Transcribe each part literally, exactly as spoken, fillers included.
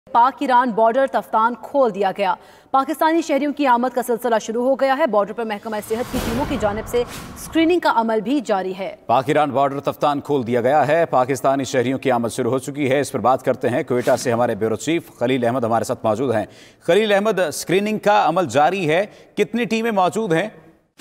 पाक-ईरान border Taftan खोल दिया गया। पाकिस्तानी शहरियों की आमद का सिलसिला शुरू हो गया है। बॉर्डर पर महकमा सेहत की टीमों की जानिब से स्क्रीनिंग का अमल भी जारी है। पाक-ईरान बॉर्डर तफ्तान खोल दिया गया है। पाकिस्तानी शहरियों की आमद शुरू हो चुकी है। इस पर बात करते हैं। क्वेटा से हमारे ब्यूरो चीफ खलील अहमद हमारे साथ मौजूद हैं। खलील अहमद, स्क्रीनिंग का अमल जारी है, कितनी टीमें मौजूद हैं?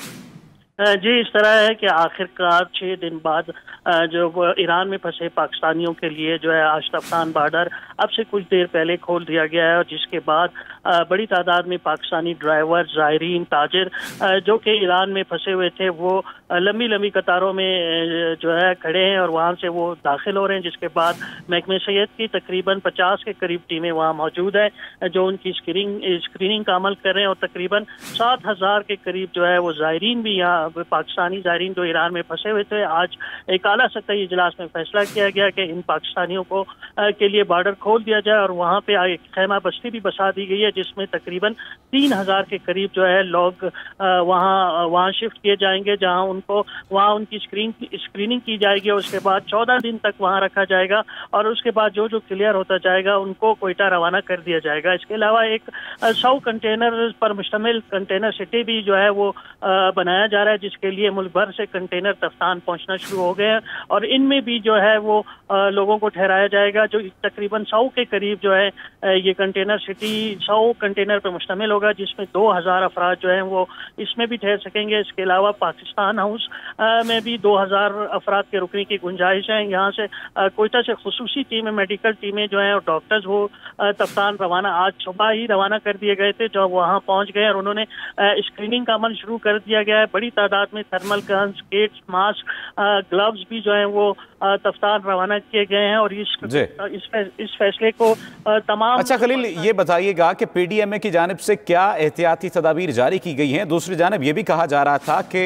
जी, इस तरह है कि आखिरकार छः दिन बाद जो ईरान में फंसे पाकिस्तानियों के लिए जो है आज तफ्तान बॉर्डर अब से कुछ देर पहले खोल दिया गया है, और जिसके बाद बड़ी तादाद में पाकिस्तानी ड्राइवर, ज़ायरीन, ताजिर जो कि ईरान में फंसे हुए थे वो लंबी लंबी कतारों में जो है खड़े हैं और वहाँ से वो दाखिल हो रहे हैं। जिसके बाद महकमे सेहत की तकरीबन पचास के करीब टीमें वहाँ मौजूद हैं जो उनकी स्क्रीनिंग स्क्रीनिंग का अमल कर रहे हैं, और तकरीबन सात हज़ार के करीब जो है वो ज़ायरीन भी यहाँ पाकिस्तानी ज़ायरीन जो ईरान में फंसे हुए थे। आज एक आला सतही इजलास में फैसला किया गया कि इन पाकिस्तानियों को के लिए बॉर्डर खोल दिया जाए, और वहाँ पे एक खैमा बस्ती भी बसा दी गई है जिसमें तकरीबन तीन हजार के करीब जो है लोग वहाँ वहाँ शिफ्ट किए जाएंगे, जहाँ उनको वहाँ उनकी स्क्रीन स्क्रीनिंग की जाएगी। और उसके बाद चौदह दिन तक वहाँ रखा जाएगा, और उसके बाद जो जो क्लियर होता जाएगा उनको कोयटा रवाना कर दिया जाएगा। इसके अलावा एक सौ कंटेनर पर मुश्तमिल कंटेनर सिटी भी जो है वो बनाया जा रहा है, जिसके लिए मुल्क भर से कंटेनर तफ्तान पहुँचना शुरू हो गए हैं, और इनमें भी जो है वो लोगों को ठहराया जाएगा। जो तकरीबन सौ के करीब जो है ये कंटेनर सिटी सौ कंटेनर पर मुश्तमिल होगा, जिसमें दो हजार अफराद जो हैं वो इसमें भी ठहर सकेंगे। इसके अलावा पाकिस्तान हाउस में भी दो हजार अफराद के रुकने की गुंजाइश है। यहाँ से कोयटा से खुसूसी टीमें, मेडिकल टीमें जो हैं और डॉक्टर्स वो तफ्तान रवाना आज सुबह ही रवाना कर दिए गए थे, जो वहाँ पहुँच गए और उन्होंने स्क्रीनिंग का अमल शुरू कर दिया गया है। बड़ी तादाद में thermal guns, kits, masks, gloves भी जो है वो तफ्तान रवाना किए गए हैं, और इस इस, इस फैसले को तमाम। अच्छा खलील, ये बताइएगा कि पीडीएमए की जानिब से क्या एहतियाती तदाबीर जारी की गई हैं? दूसरी जानिब ये भी कहा जा रहा था कि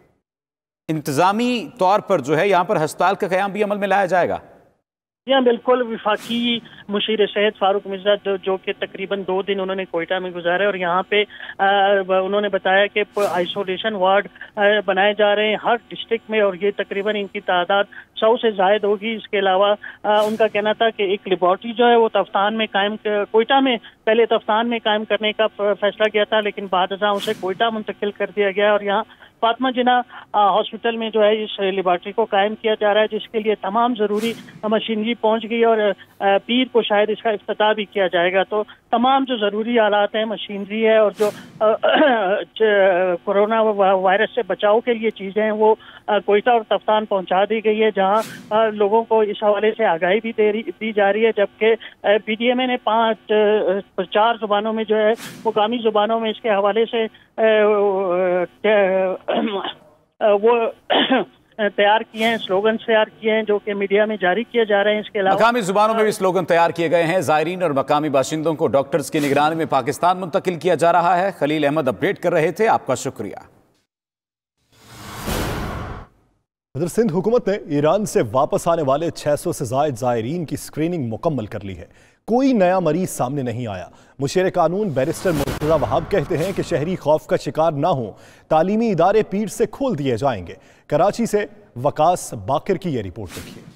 इंतजामी तौर पर जो है यहाँ पर अस्पताल का क़याम भी अमल में लाया जाएगा। जी बिल्कुल, विफाकी मुशीर सेहत फारूक मिर्जा जो, जो कि तकरीबन दो दिन उन्होंने कोयटा में गुजारे, और यहाँ पे आ, उन्होंने बताया कि आइसोलेशन वार्ड बनाए जा रहे हैं हर डिस्ट्रिक्ट में, और ये तकरीबन इनकी तादाद सौ से ज़ायद होगी। इसके अलावा आ, उनका कहना था कि एक लेबॉर्ट्री जो है वो तफ्तान में कायम, कोयटा में पहले तफ्तान में कायम करने का फैसला किया था, लेकिन बाद अज़ां उसे कोयटा मुंतकिल कर दिया गया, और यहाँ फातिमा जिना हॉस्पिटल में जो है इस लेबॉर्ट्री को कायम किया जा रहा है, जिसके लिए तमाम ज़रूरी मशीनरी पहुंच गई, और पीर को शायद इसका इफ्तिताह भी किया जाएगा। तो तमाम जो ज़रूरी आलात हैं, मशीनरी है, और जो कोरोना वायरस से बचाव के लिए चीज़ें हैं वो कोयटा और तफ्तान पहुंचा दी गई है, जहां लोगों को इस हवाले से आगाही भी दे दी जा रही है। जबकि पीडीएमए ने पाँच चार जुबानों में जो है मुकामी जुबानों में इसके हवाले से वो तैयार किए हैं, स्लोगन तैयार किए हैं जो कि मीडिया में जारी किए जा रहे हैं। इसके अलावा मकामी जुबानों में भी स्लोगन तैयार किए गए हैं। ज़ायरीन और मकामी बाशिंदों को डॉक्टर्स की निगरानी में पाकिस्तान मुंतकिल किया जा रहा है। खलील अहमद अपडेट कर रहे थे, आपका शुक्रिया। उधर सिंध हुकूमत ने ईरान से वापस आने वाले छह सौ से ज़ायद ज़ायरीन की स्क्रीनिंग मुकम्मल कर ली है। कोई नया मरीज सामने नहीं आया। मुशीर कानून बैरिस्टर मुर्तज़ा वहाब कहते हैं कि शहरी खौफ का शिकार ना हो, तालीमी इदारे पीर से खोल दिए जाएंगे। कराची से वकास बाकिर की यह रिपोर्ट देखिए।